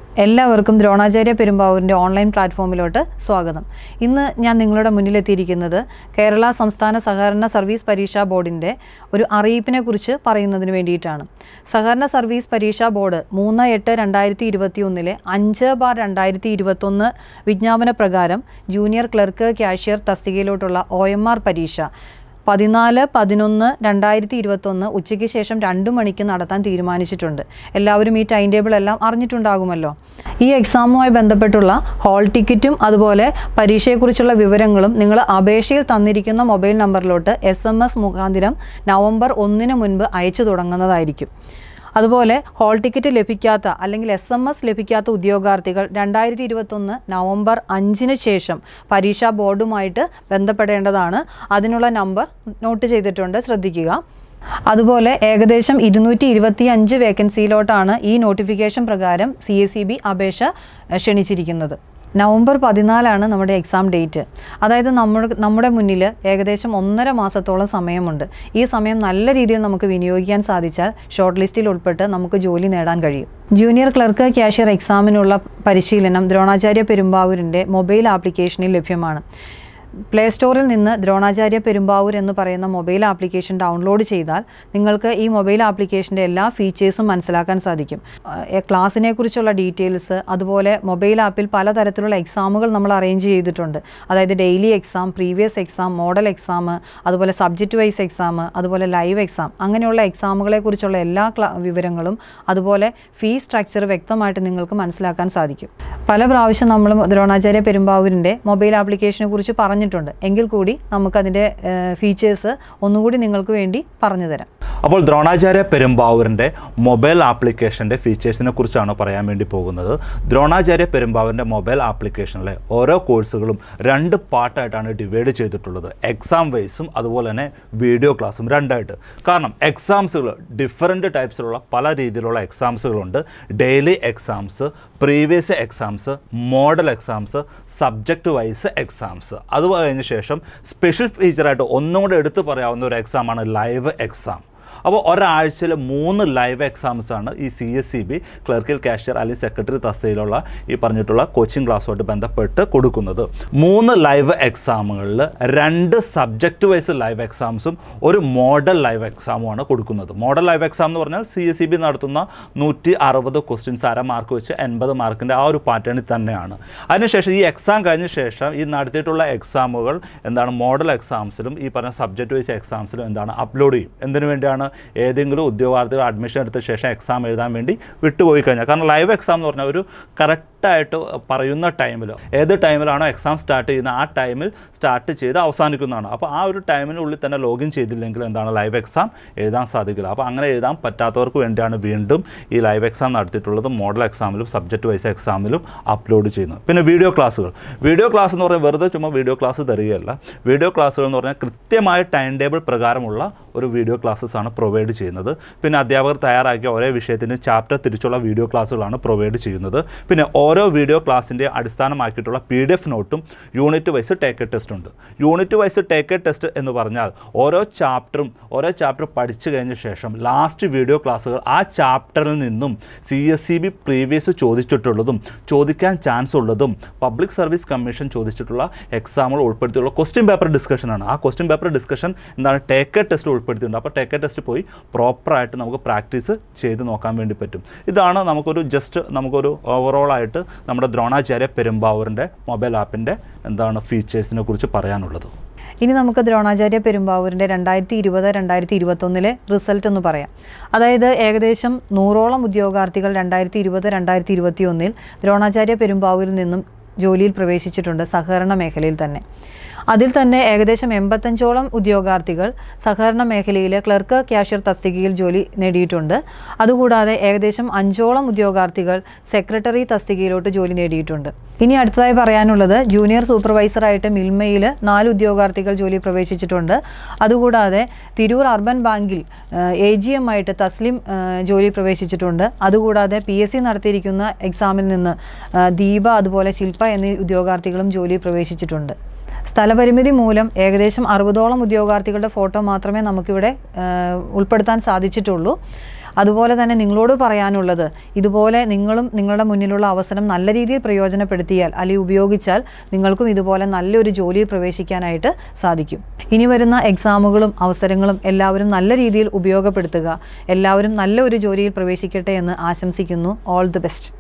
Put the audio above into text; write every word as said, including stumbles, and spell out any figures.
എല്ലാവർക്കും ദ്രോണാചാര്യ പെരുമ്പാവൂരിൻ്റെ ഓൺലൈൻ പ്ലാറ്റ്ഫോമിലോട്ട് സ്വാഗതം. ഇന്ന് ഞാൻ നിങ്ങളുടെ മുന്നിലെത്തിയിരിക്കുന്നത് കേരള സംസ്ഥാന സഹകരണ സർവീസ് പരീക്ഷാ ബോർഡിൻ്റെ ഒരു അറിയിപ്പിനെ കുറിച്ച് പറയുന്നതിന് വേണ്ടിയിട്ടാണ്. സഹകരണ സർവീസ് പരീക്ഷാ ബോർഡ് മൂന്ന് എട്ട് രണ്ടായിരത്തി ഇരുപത്തി ഒന്നിലെ അഞ്ച് ബാർ രണ്ടായിരത്തി ഇരുപത്തൊന്ന് വിജ്ഞാപന പ്രകാരം ജൂനിയർ ക്ലർക്ക് ക്യാഷ്യർ തസ്തികയിലോട്ടുള്ള ഒ എം ആർ പരീക്ഷ പതിനാല് പതിനൊന്ന് രണ്ടായിരത്തി ഇരുപത്തൊന്ന് ഉച്ചയ്ക്ക് ശേഷം രണ്ട് മണിക്ക് നടത്താൻ തീരുമാനിച്ചിട്ടുണ്ട്. എല്ലാവരും ഈ ടൈം ടേബിൾ എല്ലാം അറിഞ്ഞിട്ടുണ്ടാകുമല്ലോ. ഈ എക്സാമുമായി ബന്ധപ്പെട്ടുള്ള ഹോൾ ടിക്കറ്റും അതുപോലെ പരീക്ഷയെക്കുറിച്ചുള്ള വിവരങ്ങളും നിങ്ങൾ അപേക്ഷയിൽ തന്നിരിക്കുന്ന മൊബൈൽ നമ്പറിലോട്ട് എസ് എം എസ് മുഖാന്തരം നവംബർ ഒന്നിന് മുൻപ് അയച്ചു തുടങ്ങുന്നതായിരിക്കും. അതുപോലെ ഹോൾ ടിക്കറ്റ് ലഭിക്കാത്ത അല്ലെങ്കിൽ എസ് എം എസ് ലഭിക്കാത്ത ഉദ്യോഗാർത്ഥികൾ രണ്ടായിരത്തി ഇരുപത്തൊന്ന് നവംബർ അഞ്ചിന് ശേഷം പരീക്ഷാ ബോർഡുമായിട്ട് ബന്ധപ്പെടേണ്ടതാണ്. അതിനുള്ള നമ്പർ നോട്ട് ചെയ്തിട്ടുണ്ട്, ശ്രദ്ധിക്കുക. അതുപോലെ ഏകദേശം ഇരുന്നൂറ്റി ഇരുപത്തി അഞ്ച് വേക്കൻസിയിലോട്ടാണ് ഈ നോട്ടിഫിക്കേഷൻ പ്രകാരം സി എസ് ഇ ബി അപേക്ഷ ക്ഷണിച്ചിരിക്കുന്നത്. നവംബർ പതിനാലാണ് നമ്മുടെ എക്സാം ഡേറ്റ്. അതായത് നമ്മുടെ നമ്മുടെ മുന്നിൽ ഏകദേശം ഒന്നര മാസത്തോളം സമയമുണ്ട്. ഈ സമയം നല്ല രീതിയിൽ നമുക്ക് വിനിയോഗിക്കാൻ സാധിച്ചാൽ ഷോർട്ട് ലിസ്റ്റിൽ ഉൾപ്പെട്ട് നമുക്ക് ജോലി നേടാൻ കഴിയും. ജൂനിയർ ക്ലർക്ക് ക്യാഷ്യർ എക്സാമിനുള്ള പരിശീലനം ദ്രോണാചാര്യ പെരുമ്പാവൂരിൻ്റെ മൊബൈൽ ആപ്ലിക്കേഷനിൽ ലഭ്യമാണ്. പ്ലേ സ്റ്റോറിൽ നിന്ന് ദ്രോണാചാര്യ പെരുമ്പാവൂർ എന്ന് പറയുന്ന മൊബൈൽ ആപ്ലിക്കേഷൻ ഡൗൺലോഡ് ചെയ്താൽ നിങ്ങൾക്ക് ഈ മൊബൈൽ ആപ്ലിക്കേഷൻ്റെ എല്ലാ ഫീച്ചേഴ്സും മനസ്സിലാക്കാൻ സാധിക്കും. ക്ലാസ്സിനെ കുറിച്ചുള്ള ഡീറ്റെയിൽസ്, അതുപോലെ മൊബൈൽ ആപ്പിൽ പലതരത്തിലുള്ള എക്സാമുകൾ നമ്മൾ അറേഞ്ച് ചെയ്തിട്ടുണ്ട്. അതായത് daily exam, previous exam, model exam, അതുപോലെ സബ്ജക്റ്റ് വൈസ് എക്സാം, അതുപോലെ ലൈവ് എക്സാം, അങ്ങനെയുള്ള എക്സാമുകളെ കുറിച്ചുള്ള എല്ലാ വിവരങ്ങളും അതുപോലെ ഫീ സ്ട്രക്ചർ വ്യക്തമായിട്ട് നിങ്ങൾക്ക് മനസ്സിലാക്കാൻ സാധിക്കും. പല പ്രാവശ്യം നമ്മൾ ദ്രോണാചാര്യ പെരുമ്പാവൂരിൻ്റെ മൊബൈൽ ആപ്ലിക്കേഷനെ കുറിച്ച് പറഞ്ഞിട്ടുണ്ട്. എങ്കിൽ കൂടി നമുക്കതിൻ്റെ ഫീച്ചേഴ്സ് ഒന്നുകൂടി നിങ്ങൾക്ക് വേണ്ടി പറഞ്ഞു തരാം. അപ്പോൾ ദ്രോണാചാര്യ പെരുമ്പാവൂരിൻ്റെ മൊബൈൽ ആപ്ലിക്കേഷൻ്റെ ഫീച്ചേഴ്സിനെ കുറിച്ചാണ് പറയാൻ വേണ്ടി പോകുന്നത്. ദ്രോണാചാര്യ പെരുമ്പാവൂരിൻ്റെ മൊബൈൽ ആപ്ലിക്കേഷനിലെ ഓരോ കോഴ്സുകളും രണ്ട് പാർട്ടായിട്ടാണ് ഡിവൈഡ് ചെയ്തിട്ടുള്ളത്. എക്സാം വൈസും അതുപോലെ തന്നെ വീഡിയോ ക്ലാസ്സും രണ്ടായിട്ട്. കാരണം എക്സാംസുകൾ ഡിഫറെൻറ്റ് ടൈപ്സിലുള്ള പല രീതിയിലുള്ള എക്സാംസുകളുണ്ട്. Daily exams, previous exams, model exams, subject wise exams. അത് കഴിഞ്ഞ ശേഷം സ്പെഷ്യൽ ഫീച്ചറായിട്ട് ഒന്നും കൂടെ എടുത്തു പറയാവുന്ന ഒരു എക്സാമാണ് ലൈവ് എക്സാം. അപ്പോൾ ഒരാഴ്ചയിൽ മൂന്ന് ലൈവ് എക്സാംസാണ് ഈ സി എസ് ഇ ബി ക്ലർക്കിൽ ക്യാഷ്യർ അല്ലെങ്കിൽ സെക്രട്ടറി തസ്തികയിലുള്ള ഈ പറഞ്ഞിട്ടുള്ള കോച്ചിങ് ക്ലാസ്സുമായിട്ട് ബന്ധപ്പെട്ട് കൊടുക്കുന്നത്. മൂന്ന് ലൈവ് എക്സാമുകളിൽ രണ്ട് സബ്ജക്റ്റ് വൈസ് ലൈവ് എക്സാംസും ഒരു മോഡൽ ലൈവ് എക്സാമുമാണ് കൊടുക്കുന്നത്. മോഡൽ ലൈവ് എക്സാം എന്ന് പറഞ്ഞാൽ സി എസ് ഇ ബി നടത്തുന്ന നൂറ്റി അറുപത് ക്വസ്റ്റ്യൻസ് അര മാർക്ക് വെച്ച് എൺപത് മാർക്കിൻ്റെ ആ ഒരു പാറ്റേണിൽ തന്നെയാണ്. അതിനുശേഷം ഈ എക്സാം കഴിഞ്ഞ ശേഷം ഈ നടത്തിയിട്ടുള്ള എക്സാമുകൾ എന്താണ് മോഡൽ എക്സാംസിലും ഈ പറഞ്ഞ സബ്ജക്റ്റ് വൈസ് എക്സാംസിലും എന്താണ് അപ്ലോഡ് ചെയ്യും. എന്തിനു വേണ്ടിയാണ്? ഏതെങ്കിലും ഉദ്യോഗാർത്ഥികൾ അഡ്മിഷൻ എടുത്ത ശേഷം എക്സാം എഴുതാൻ വേണ്ടി വിട്ടുപോയി കഴിഞ്ഞാൽ. കാരണം ലൈവ് എക്സാം എന്ന് പറഞ്ഞാൽ ഒരു കറക്റ്റായിട്ട് പറയുന്ന ടൈമിൽ ഏത് ടൈമിലാണോ എക്സാം സ്റ്റാർട്ട് ചെയ്യുന്നത് ആ ടൈമിൽ സ്റ്റാർട്ട് ചെയ്ത് അവസാനിക്കുന്നതാണ്. അപ്പോൾ ആ ഒരു ടൈമിനുള്ളിൽ തന്നെ ലോഗിൻ ചെയ്തില്ലെങ്കിൽ എന്താണ് ലൈവ് എക്സാം എഴുതാൻ സാധിക്കില്ല. അപ്പോൾ അങ്ങനെ എഴുതാൻ പറ്റാത്തവർക്ക് വേണ്ടിയാണ് വീണ്ടും ഈ ലൈവ് എക്സാം നടത്തിയിട്ടുള്ളത്. മോഡൽ എക്സാമിലും സബ്ജക്റ്റ് വൈസ് എക്സാമിലും അപ്ലോഡ് ചെയ്യുന്നത്. പിന്നെ വീഡിയോ ക്ലാസ്സുകൾ. വീഡിയോ ക്ലാസ് എന്ന് പറഞ്ഞാൽ വെറുതെ ചുമ്മാ വീഡിയോ ക്ലാസ് തരികയല്ല. വീഡിയോ ക്ലാസ്സുകൾ എന്ന് പറഞ്ഞാൽ കൃത്യമായ ടൈം ടേബിൾ പ്രകാരമുള്ള ഒരു വീഡിയോ ക്ലാസ്സസ് ആണ് പ്രൊവൈഡ് ചെയ്യുന്നത്. പിന്നെ അധ്യാപകർ തയ്യാറാക്കിയ ഓരോ വിഷയത്തിന് ചാപ്റ്റർ തിരിച്ചുള്ള വീഡിയോ ക്ലാസ്സുകളാണ് പ്രൊവൈഡ് ചെയ്യുന്നത്. പിന്നെ ഓരോ വീഡിയോ ക്ലാസ്സിൻ്റെ അടിസ്ഥാനമാക്കിയിട്ടുള്ള പി ഡി എഫ് നോട്ടും unit wise take a test ഉണ്ട്. Unit wise take a test എന്ന് പറഞ്ഞാൽ ഓരോ ചാപ്റ്ററും ഓരോ ചാപ്റ്റർ പഠിച്ചു കഴിഞ്ഞ ശേഷം ലാസ്റ്റ് വീഡിയോ ക്ലാസ്സുകൾ ആ ചാപ്റ്ററിൽ നിന്നും C S E B previous ചോദിച്ചിട്ടുള്ളതും ചോദിക്കാൻ ചാൻസ് ഉള്ളതും പബ്ലിക് സർവീസ് കമ്മീഷൻ ചോദിച്ചിട്ടുള്ള എക്സാമുകൾ ഉൾപ്പെടുത്തിയുള്ള ക്വസ്റ്റ്യൻ പേപ്പർ ഡിസ്കഷനാണ്. ആ ക്വസ്റ്റ്യൻ പേപ്പർ ഡിസ്കഷൻ എന്താണ് ടേക്ക് എ ടെസ്റ്റ് ഉൾപ്പെടുത്തിയിട്ടുണ്ട്. അപ്പോൾ ടേക്ക് എ ടെസ്റ്റ് പോയി പ്രോപ്പറായിട്ട് നമുക്ക് പ്രാക്ടീസ് ചെയ്ത് നോക്കാൻ വേണ്ടി പറ്റും. ഇതാണ് നമുക്കൊരു ജസ്റ്റ് നമുക്കൊരു ഓവറോളായിട്ട് നമ്മുടെ ദ്രോണാചാര്യ പെരുമ്പാവൂരിൻ്റെ മൊബൈൽ ആപ്പിൻ്റെ എന്താണ് ഫീച്ചേഴ്സിനെ കുറിച്ച് പറയാനുള്ളത്. ഇനി നമുക്ക് ദ്രോണാചാര്യ പെരുമ്പാവൂരിൻ്റെ രണ്ടായിരത്തി ഇരുപത് രണ്ടായിരത്തി ഇരുപത്തൊന്നിലെ റിസൾട്ട് എന്ന് പറയാം. അതായത് ഏകദേശം നൂറോളം ഉദ്യോഗാർത്ഥികൾ രണ്ടായിരത്തി ഇരുപത് രണ്ടായിരത്തി ഇരുപത്തി ഒന്നിൽ ദ്രോണാചാര്യ പെരുമ്പാവൂരിൽ നിന്നും ജോലിയിൽ പ്രവേശിച്ചിട്ടുണ്ട്, സഹകരണ മേഖലയിൽ തന്നെ. അതിൽ തന്നെ ഏകദേശം എൺപത്തഞ്ചോളം ഉദ്യോഗാർത്ഥികൾ സഹകരണ മേഖലയിലെ ക്ലർക്ക് ക്യാഷ്യർ തസ്തികയിൽ ജോലി നേടിയിട്ടുണ്ട്. അതുകൂടാതെ ഏകദേശം അഞ്ചോളം ഉദ്യോഗാർത്ഥികൾ സെക്രട്ടറി തസ്തികയിലോട്ട് ജോലി നേടിയിട്ടുണ്ട്. ഇനി അടുത്തതായി പറയാനുള്ളത് ജൂനിയർ സൂപ്പർവൈസറായിട്ട് മിൽമയിൽ നാല് ഉദ്യോഗാർത്ഥികൾ ജോലി പ്രവേശിച്ചിട്ടുണ്ട്. അതുകൂടാതെ തിരൂർ അർബൻ ബാങ്കിൽ എ ജി എം ആയിട്ട് തസ്ലിം ജോലി പ്രവേശിച്ചിട്ടുണ്ട്. അതുകൂടാതെ പി എസ് സി നടത്തിയിരിക്കുന്ന എക്സാമിൽ നിന്ന് ദീപ അതുപോലെ ശില്പ എന്നീ ഉദ്യോഗാർത്ഥികളും ജോലി പ്രവേശിച്ചിട്ടുണ്ട്. സ്ഥലപരിമിതി മൂലം ഏകദേശം അറുപതോളം ഉദ്യോഗാർത്ഥികളുടെ ഫോട്ടോ മാത്രമേ നമുക്കിവിടെ ഉൾപ്പെടുത്താൻ സാധിച്ചിട്ടുള്ളൂ. അതുപോലെ തന്നെ നിങ്ങളോട് പറയാനുള്ളത്, ഇതുപോലെ നിങ്ങളും നിങ്ങളുടെ മുന്നിലുള്ള അവസരം നല്ല രീതിയിൽ പ്രയോജനപ്പെടുത്തിയാൽ അല്ലെങ്കിൽ ഉപയോഗിച്ചാൽ നിങ്ങൾക്കും ഇതുപോലെ നല്ലൊരു ജോലിയിൽ പ്രവേശിക്കാനായിട്ട് സാധിക്കും. ഇനി വരുന്ന എക്സാമുകളും അവസരങ്ങളും എല്ലാവരും നല്ല രീതിയിൽ ഉപയോഗപ്പെടുത്തുക. എല്ലാവരും നല്ല ഒരു ജോലിയിൽ പ്രവേശിക്കട്ടെ എന്ന് ആശംസിക്കുന്നു. All the best.